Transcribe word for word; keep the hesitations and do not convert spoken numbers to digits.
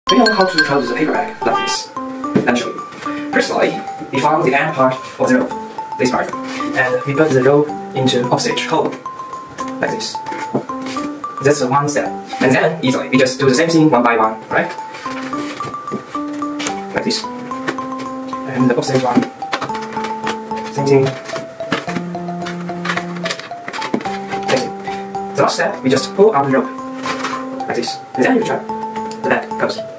We know how to close the paper bag like this. Let me show you. Firstly, we found the end part of the rope, this part, and we put the rope into opposite hole, like this. That's one step. And then, easily, we just do the same thing one by one, right? Like this. And the opposite one. Same thing. Same thing. The last step, we just pull out the rope, like this. And then you try. The bag goes.